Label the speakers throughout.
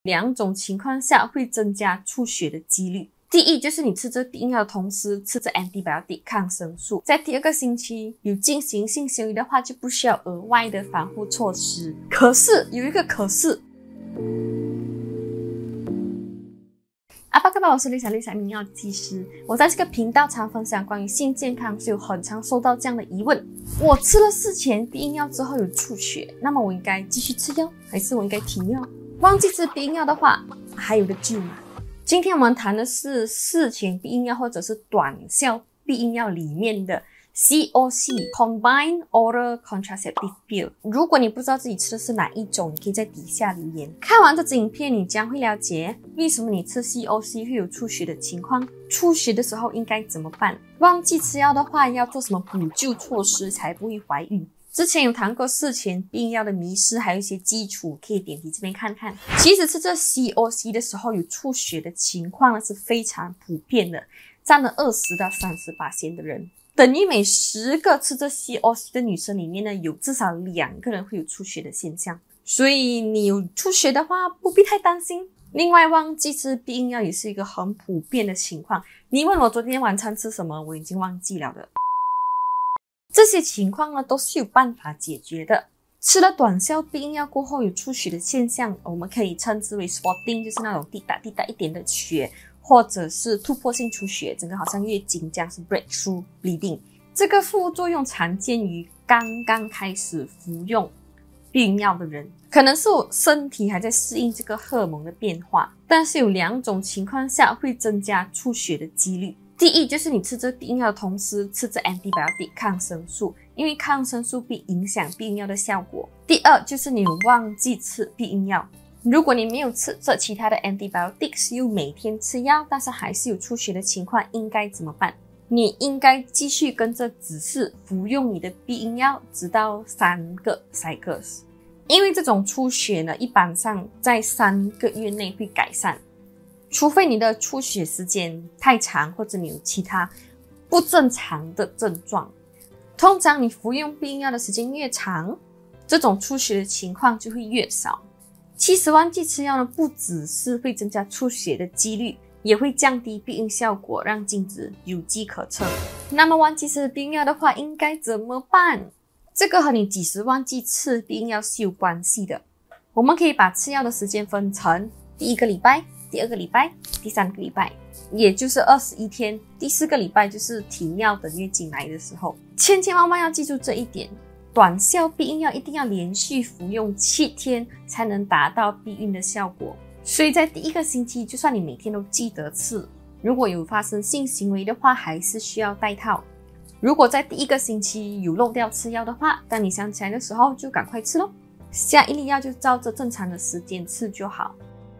Speaker 1: 两种情况下会增加出血的几率。第一，就是你吃着避孕药的同时吃着 antibiotic 抗生素，在第二个星期有进行性行为的话，就不需要额外的防护措施。可是有一个可是，阿巴哥巴，我是丽莎泌尿技师。我在这个频道常分享关于性健康，所以我很常收到这样的疑问：我吃了事前避孕药之后有出血，那么我应该继续吃药，还是我应该停药？忘记吃避孕药的话，还有的救吗？今天我们谈的是事前避孕药或者是短效避孕药里面的 COC Combined Oral Contraceptive Pill。如果你不知道自己吃的是哪一种，你可以在底下留言。看完这支影片，你将会了解为什么你吃 COC 会有出血的情况，出血的时候应该怎么办，忘记吃药的话要做什么补救措施才不会怀孕。之前有谈过事前避孕药的迷思，还有一些基础，可以点击这边看看。其实吃这 COC 的时候有出血的情况呢是非常普遍的，占了20到30% 的人，等于每10个吃这 COC 的女生里面呢，有至少2个人会有出血的现象。所以你有出血的话，不必太担心。另外，忘记吃避孕药也是一个很普遍的情况。你问我昨天晚餐吃什么，我已经忘记了的。这些情况呢，都是有办法解决的。吃了短效避孕药过后有出血的现象，我们可以称之为 spotting， 就是那种滴答滴答一点的血，或者是突破性出血，整个好像月经这样，是 breakthrough bleeding。这个副作用常见于刚刚开始服用避孕药的人，可能是我身体还在适应这个荷尔蒙的变化，但是有2种情况下会增加出血的几率。第一，就是你吃着避孕药的同时吃着 antibiotic 抗生素，因为抗生素会影响避孕药的效果。第二，就是你有忘记吃避孕药。如果你没有吃着其他的 antibiotics， 又每天吃药，但是还是有出血的情况，应该怎么办？你应该继续跟着指示服用你的避孕药，直到3个 cycles。因为这种出血呢，一般上在3个月内会改善。除非你的出血时间太长，或者你有其他不正常的症状。通常你服用避孕药的时间越长，这种出血的情况就会越少。其实忘记吃药呢，不只是会增加出血的几率，也会降低避孕效果，让精子有机可乘。那么忘记吃避孕药的话，应该怎么办？这个和你几时忘记吃避孕药是有关系的。我们可以把吃药的时间分成第1个礼拜、第2个礼拜、第3个礼拜，也就是21天。第4个礼拜就是停药等月经来的时候。千万要记住这一点，短效避孕药一定要连续服用7天才能达到避孕的效果。所以在第1个星期，就算你每天都记得吃，如果有发生性行为的话，还是需要戴套。如果在第1个星期有漏掉吃药的话，当你想起来的时候就赶快吃咯，下一粒药就照着正常的时间吃就好。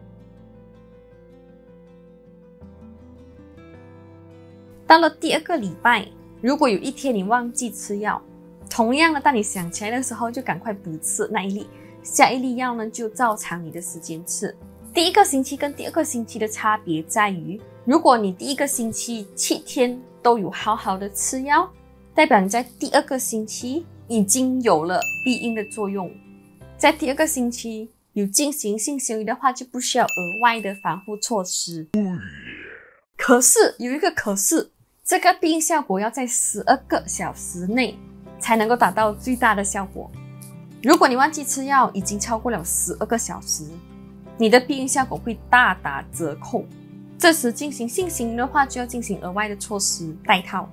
Speaker 1: 到了第2个礼拜，如果有一天你忘记吃药，同样的，当你想起来的时候就赶快补吃那一粒，下一粒药呢就照常你的时间吃。第1个星期跟第2个星期的差别在于，如果你第1个星期7天都有好好的吃药，代表你在第2个星期已经有了避孕的作用。在第2个星期有进行性行为的话，就不需要额外的防护措施。可是有一个可是，这个避孕效果要在12个小时内才能够达到最大的效果。如果你忘记吃药已经超过了12个小时，你的避孕效果会大打折扣。这时进行性行为的话，就要进行额外的措施，戴套。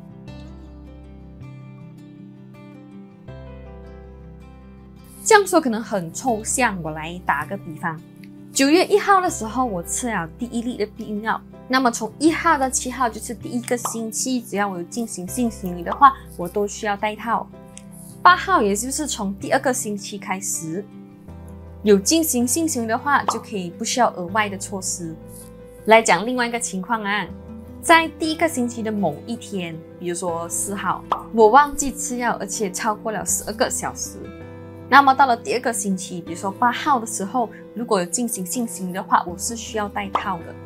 Speaker 1: 这样说可能很抽象，我来打个比方。9月1号的时候，我吃了第1粒的避孕药，那么从1号到7号，就是第1个星期，只要我有进行性行为的话，我都需要戴套。8号，也就是从第2个星期开始，有进行性行为的话，就可以不需要额外的措施。来讲另外一个情况啊，在第1个星期的某一天，比如说4号，我忘记吃药，而且超过了12个小时。那么到了第2个星期，比如说8号的时候，如果有进行性行为的话，我是需要戴套的。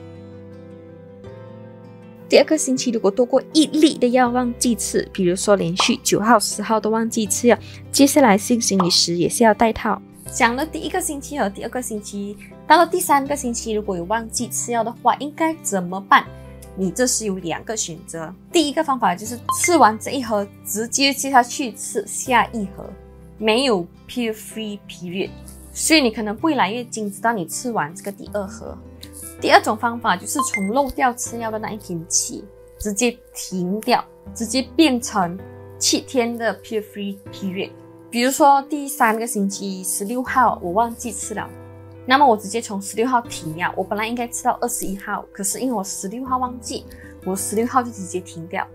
Speaker 1: 第2个星期如果多过1粒的药忘记吃，比如说连续9号、10号都忘记吃药，接下来性行为时也是要戴套。 讲了第1个星期和第2个星期，到了第3个星期，如果有忘记吃药的话，应该怎么办？你这是有2个选择。第一个方法就是吃完这一盒，直接接下去吃下一盒，没有 pill-free period， 所以你可能不会来月经，直到你吃完这个第2盒。第2种方法就是从漏掉吃药的那一天起，直接停掉，直接变成7天的 pill-free period。比如说第3个星期16号我忘记吃了，那么我直接从16号停药。我本来应该吃到21号，可是因为我16号忘记，我16号就直接停掉。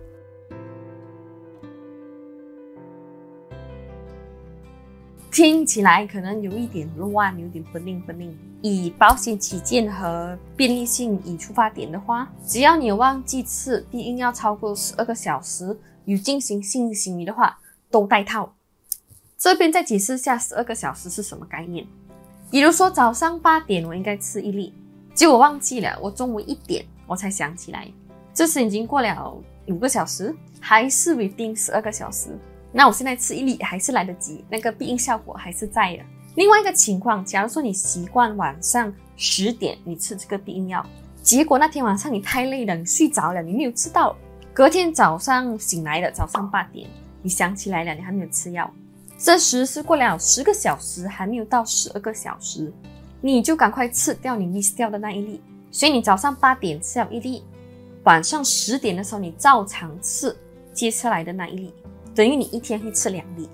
Speaker 1: 听起来可能有一点乱，有点不灵。以保险起见和便利性以出发点的话，只要你有忘记吃，避孕药超过12个小时，有进行性行为的话，都戴套。这边再解释下12个小时是什么概念。比如说早上8点我应该吃1粒，结果我忘记了，我中午1点我才想起来，这时已经过了5个小时，还是 within 12个小时。那我现在吃1粒还是来得及，那个避孕效果还是在的。另外一个情况，假如说你习惯晚上10点你吃这个避孕药，结果那天晚上你太累了，你睡着了，你没有吃到，隔天早上醒来了，早上8点你想起来了，你还没有吃药，这时是过了10个小时，还没有到12个小时，你就赶快吃掉你 miss 掉的那1粒。所以你早上8点吃了1粒，晚上10点的时候你照常吃接下来的那1粒，等于你一天会吃2粒。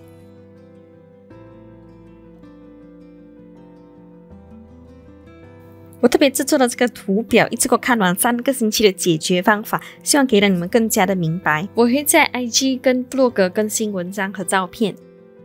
Speaker 2: 我特别制作了这个图表，一次给我看完3个星期的解决方法，希望可以让你们更加的明白。我会在 IG 跟 blog 更新文章和照片。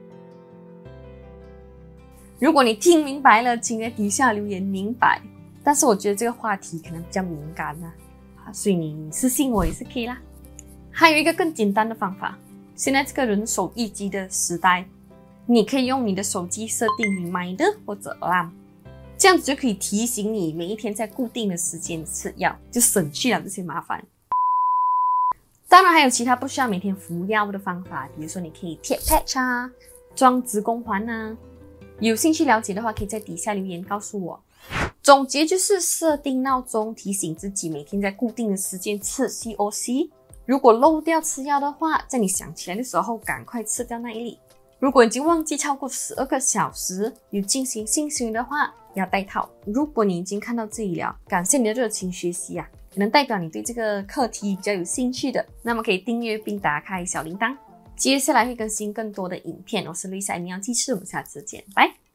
Speaker 1: 如果你听明白了，请在底下留言明白。但是我觉得这个话题可能比较敏感所以你私信我也是可以啦。还有一个更简单的方法，现在这个人手一机的时代，你可以用你的手机设定 reminder 或者 alarm， 这样子就可以提醒你每一天在固定的时间吃药，就省去了这些麻烦。当然还有其他不需要每天服药的方法，比如说你可以贴 patch 装子宫环有兴趣了解的话，可以在底下留言告诉我。总结就是设定闹钟提醒自己每天在固定的时间吃 COC， 如果漏掉吃药的话，在你想起来的时候赶快吃掉那1粒。如果已经忘记超过12个小时有进行性行为的话，要戴套。如果你已经看到这里了，感谢你的热情学习可能代表你对这个课题比较有兴趣的，那么可以订阅并打开小铃铛，接下来会更新更多的影片。我是Lisa 营养鸡翅，我们下次见，拜。